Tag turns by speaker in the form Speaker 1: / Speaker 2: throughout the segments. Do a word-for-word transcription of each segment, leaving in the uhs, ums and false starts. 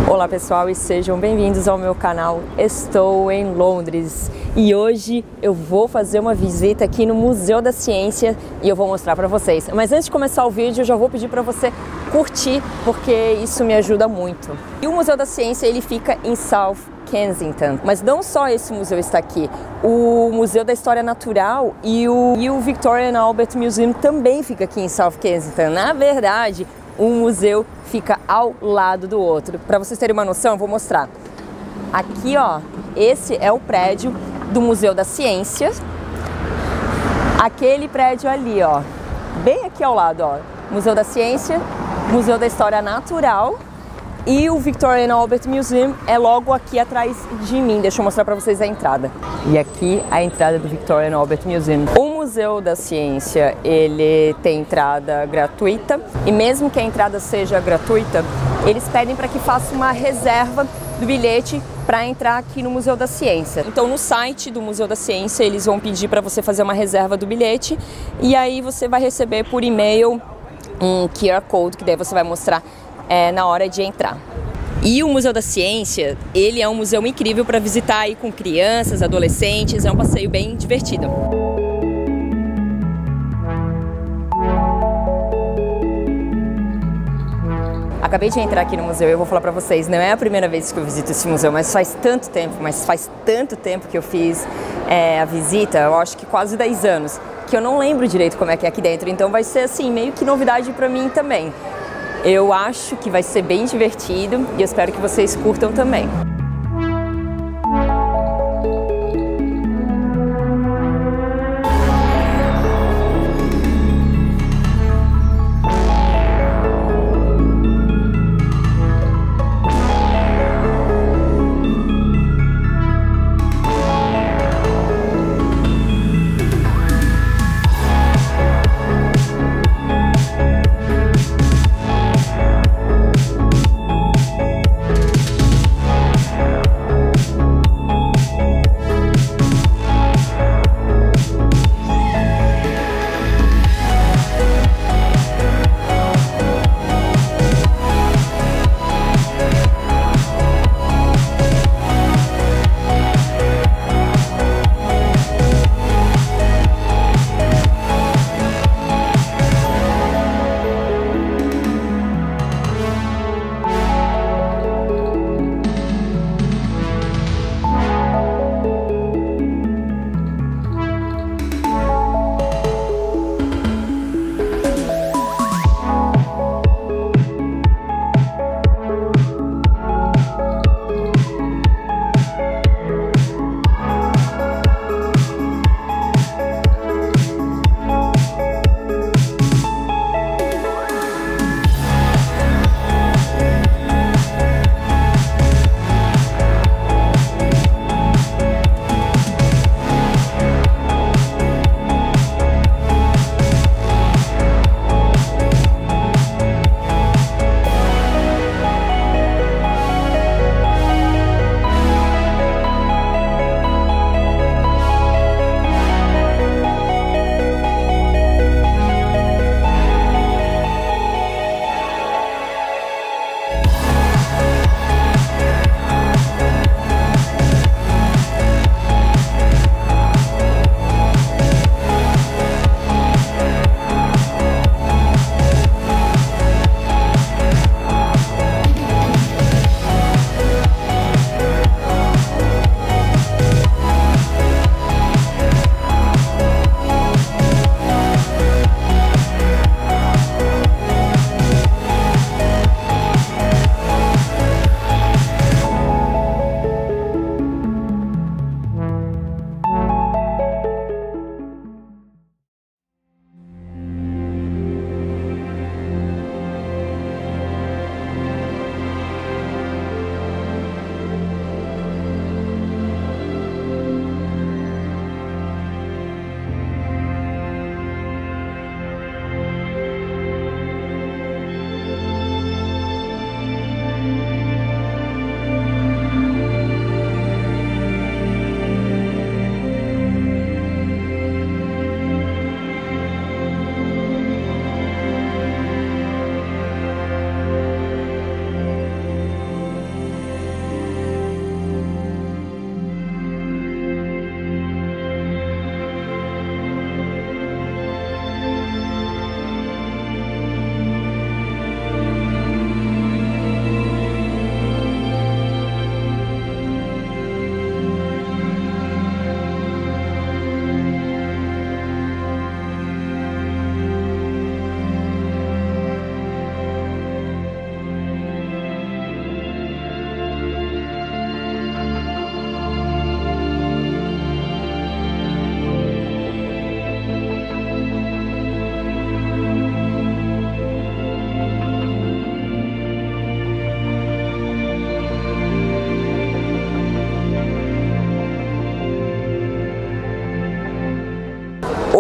Speaker 1: Olá pessoal e sejam bem-vindos ao meu canal. Estou em Londres e hoje eu vou fazer uma visita aqui no Museu da Ciência e eu vou mostrar para vocês. Mas antes de começar o vídeo eu já vou pedir para você curtir, porque isso me ajuda muito. E o Museu da Ciência ele fica em South Kensington, mas não só esse museu está aqui, o Museu da História Natural e o, e o Victoria and Albert Museum também fica aqui em South Kensington. Na verdade, um museu fica ao lado do outro. Para vocês terem uma noção, eu vou mostrar. Aqui, ó, esse é o prédio do Museu da Ciência. Aquele prédio ali, ó, bem aqui ao lado, ó, Museu da Ciência, Museu da História Natural e o Victoria and Albert Museum é logo aqui atrás de mim. Deixa eu mostrar para vocês a entrada. E aqui a entrada do Victoria and Albert Museum. O Museu da Ciência, ele tem entrada gratuita e mesmo que a entrada seja gratuita, eles pedem para que faça uma reserva do bilhete para entrar aqui no Museu da Ciência. Então no site do Museu da Ciência eles vão pedir para você fazer uma reserva do bilhete e aí você vai receber por e-mail um Q R Code que daí você vai mostrar É, na hora de entrar. E o Museu da Ciência, ele é um museu incrível para visitar aí com crianças, adolescentes, é um passeio bem divertido. Acabei de entrar aqui no museu e eu vou falar para vocês, não é a primeira vez que eu visito esse museu, mas faz tanto tempo, mas faz tanto tempo que eu fiz é, a visita, eu acho que quase dez anos, que eu não lembro direito como é que é aqui dentro, então vai ser assim, meio que novidade para mim também. Eu acho que vai ser bem divertido e eu espero que vocês curtam também.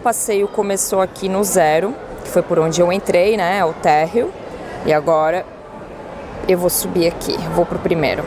Speaker 1: passeio começou aqui no zero, que foi por onde eu entrei, né, o térreo. E agora eu vou subir aqui, vou pro primeiro.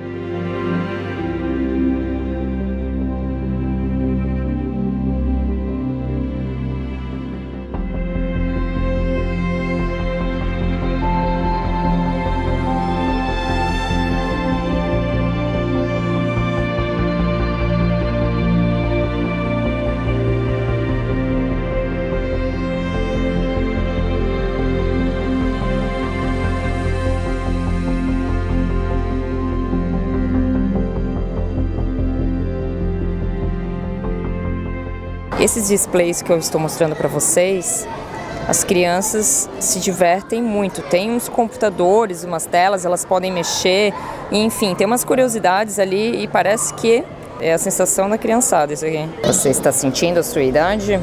Speaker 1: Esses displays que eu estou mostrando para vocês, as crianças se divertem muito. Tem uns computadores, umas telas, elas podem mexer, e, enfim, tem umas curiosidades ali e parece que é a sensação da criançada isso aqui. Você está sentindo a sua idade?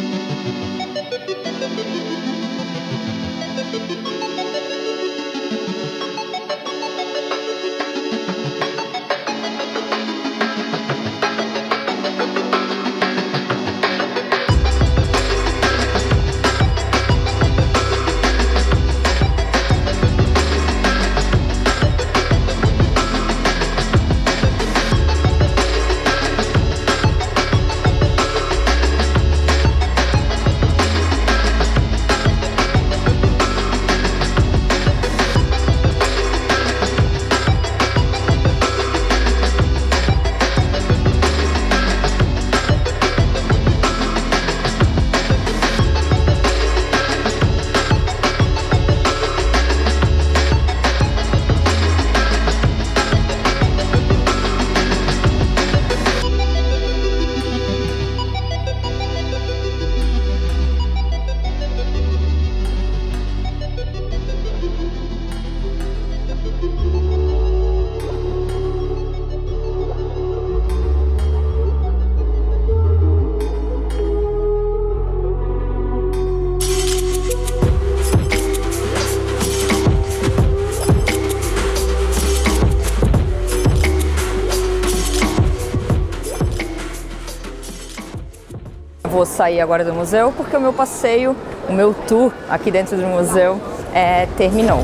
Speaker 1: Vou sair agora do museu porque o meu passeio, o meu tour aqui dentro do museu é, terminou.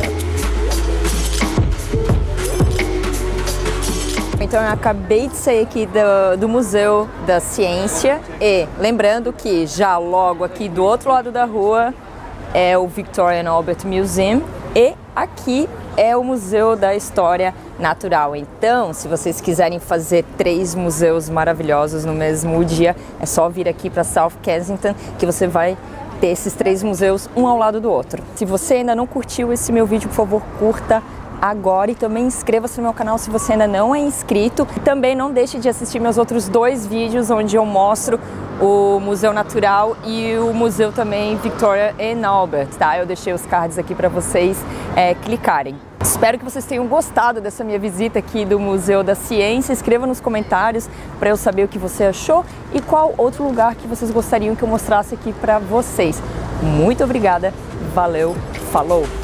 Speaker 1: Então eu acabei de sair aqui do, do Museu da Ciência e lembrando que já logo aqui do outro lado da rua é o Victoria and Albert Museum e aqui é o Museu da História Natural. Então, se vocês quiserem fazer três museus maravilhosos no mesmo dia, é só vir aqui para South Kensington que você vai ter esses três museus um ao lado do outro. Se você ainda não curtiu esse meu vídeo, por favor, curta agora e também inscreva-se no meu canal se você ainda não é inscrito. Também não deixe de assistir meus outros dois vídeos onde eu mostro o Museu Natural e o Museu também Victoria and Albert, tá? Eu deixei os cards aqui para vocês é, clicarem. Espero que vocês tenham gostado dessa minha visita aqui do Museu da Ciência. Escreva nos comentários para eu saber o que você achou e qual outro lugar que vocês gostariam que eu mostrasse aqui para vocês. Muito obrigada, valeu, falou!